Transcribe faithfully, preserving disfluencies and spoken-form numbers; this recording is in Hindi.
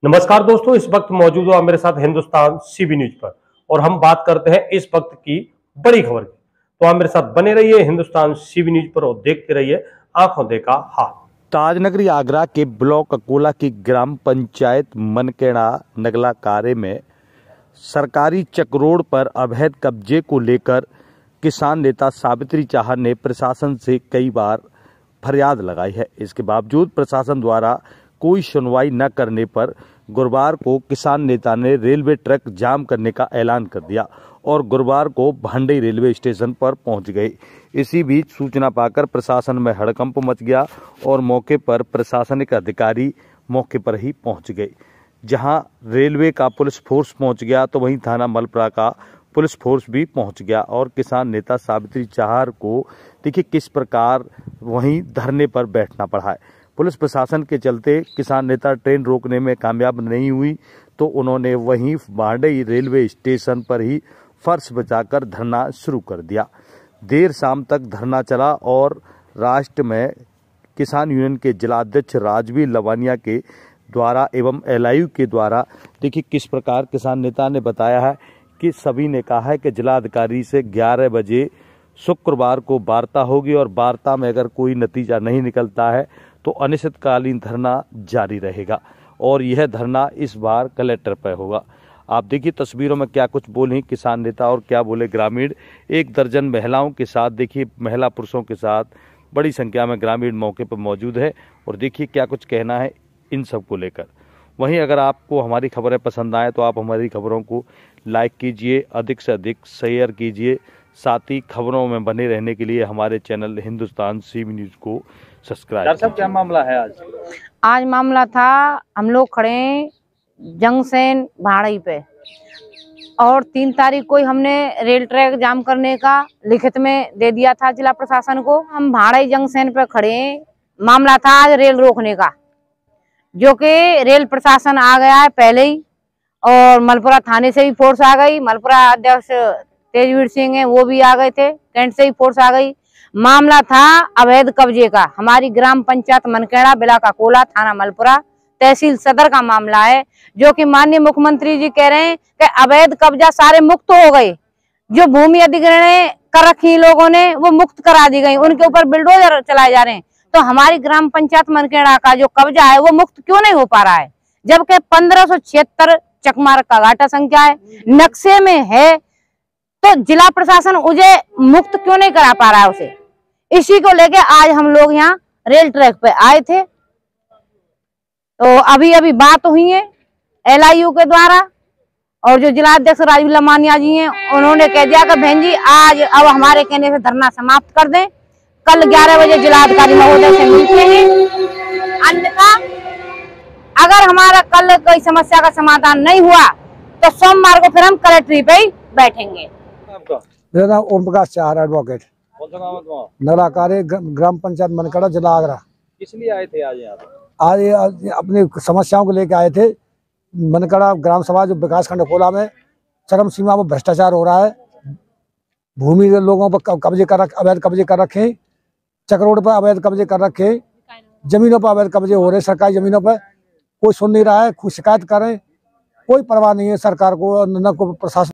नमस्कार दोस्तों, इस वक्त मौजूद हो मेरे साथ हिंदुस्तान सीबी न्यूज पर और हम बात करते हैं इस वक्त की बड़ी खबर की। तो आप मेरे साथ बने रहिए हिंदुस्तान सीबी न्यूज पर और देखते रहिए आंखों देखा हाल। ताजनगरी आगरा के ब्लॉक अकोला की ग्राम पंचायत मनकेड़ा नगला कारे में सरकारी चकरोड पर अवैध कब्जे को लेकर किसान नेता सावित्री चाहर ने प्रशासन से कई बार फरियाद लगाई है। इसके बावजूद प्रशासन द्वारा कोई सुनवाई न करने पर गुरुवार को किसान नेता ने रेलवे ट्रैक जाम करने का ऐलान कर दिया और गुरुवार को भांडई रेलवे स्टेशन पर पहुंच गए। इसी बीच सूचना पाकर प्रशासन में हड़कंप मच गया और मौके पर प्रशासनिक अधिकारी मौके पर ही पहुंच गए। जहां रेलवे का पुलिस फोर्स पहुंच गया तो वहीं थाना मलपुरा का पुलिस फोर्स भी पहुंच गया और किसान नेता सावित्री चाहर को देखिए किस प्रकार वहीं धरने पर बैठना पड़ा है। पुलिस प्रशासन के चलते किसान नेता ट्रेन रोकने में कामयाब नहीं हुई तो उन्होंने वहीं भांडई रेलवे स्टेशन पर ही फर्श बचाकर धरना शुरू कर दिया। देर शाम तक धरना चला और राष्ट्र में किसान यूनियन के जिलाध्यक्ष राजवीर लवानिया के द्वारा एवं एलआईयू के द्वारा देखिए किस प्रकार किसान नेता ने बताया है कि सभी ने कहा है कि जिलाधिकारी से ग्यारह बजे शुक्रवार को वार्ता होगी और वार्ता में अगर कोई नतीजा नहीं निकलता है तो अनिश्चितकालीन धरना जारी रहेगा और यह धरना इस बार कलेक्टर पर होगा। आप देखिए तस्वीरों में क्या कुछ बोले किसान नेता और क्या बोले ग्रामीण। एक दर्जन महिलाओं के साथ देखिए महिला पुरुषों के साथ बड़ी संख्या में ग्रामीण मौके पर मौजूद है और देखिए क्या कुछ कहना है इन सब को लेकर। वहीं अगर आपको हमारी खबरें पसंद आए तो आप हमारी खबरों को लाइक कीजिए, अधिक से अधिक शेयर कीजिए, साथ ही खबरों में बने रहने के लिए हमारे चैनल हिंदुस्तान सीबी न्यूज को सब्सक्राइब। डॉक्टर साहब क्या मामला है आज? आज मामला था, हम लोग खड़े जंक्शन भाड़ई पे और तीन तारीख को ही हमने रेल ट्रैक जाम करने का लिखित में दे दिया था जिला प्रशासन को। हम भाड़ई जंक्शन पे खड़े, मामला था आज रेल रोकने का, जो कि रेल प्रशासन आ गया है पहले ही और मलपुरा थाने से भी फोर्स आ गई। मलपुरा अध्यक्ष तेजवीर सिंह है वो भी आ गए थे, कैंट से ही फोर्स आ गई। मामला था अवैध कब्जे का, हमारी ग्राम पंचायत मनकेड़ा ब्लॉक अकोला थाना मलपुरा तहसील सदर का मामला है, जो कि माननीय मुख्यमंत्री जी कह रहे हैं कि अवैध कब्जा सारे मुक्त हो गए। जो भूमि अधिग्रहण कर रखी लोगों ने वो मुक्त करा दी गई, उनके ऊपर बिल्डोजर चलाए जा रहे हैं। तो हमारी ग्राम पंचायत मनकेड़ा का जो कब्जा है वो मुक्त क्यों नहीं हो पा रहा है, जबकि पंद्रह सौ छिहत्तर चकमार्ग का घाटा संख्या है, नक्शे में है, तो जिला प्रशासन उसे मुक्त क्यों नहीं करा पा रहा है उसे। इसी को लेके आज हम लोग यहाँ रेल ट्रैक पे आए थे। तो अभी अभी बात हुई है एलआईयू के द्वारा और जो जिलाध्यक्ष राजवीर लवानिया जी हैं उन्होंने कह दिया कि बहन जी आज अब हमारे कहने से धरना समाप्त कर दें, कल ग्यारह बजे जिलाधिकारी महोदय से मिलते हैं, अन्यथा अगर हमारा कल कोई समस्या का समाधान नहीं हुआ तो सोमवार को फिर हम कलेक्ट्री पे ही बैठेंगे। मेरा नाम ओम प्रकाश चाहर, एडवोकेट, नगला कारे, ग्राम पंचायत मनकेड़ा, जिला आगरा। किस लिए आए थे आज यहाँ? आज ये अपनी समस्याओं को लेकर आए थे। मनकेड़ा ग्राम सभा जो विकास खंड अकोला में चरम सीमा पर भ्रष्टाचार हो रहा है, भूमि लोगों पर कब्जे कर रख अवैध कब्जे कर रखे, चकरोड पर अवैध कब्जे कर रखे, जमीनों पर अवैध कब्जे हो रहे, सरकारी जमीनों पर कोई सुन नहीं रहा है। खुद शिकायत कर रहे हैं, कोई परवाह नहीं है सरकार को, न को प्रशासन।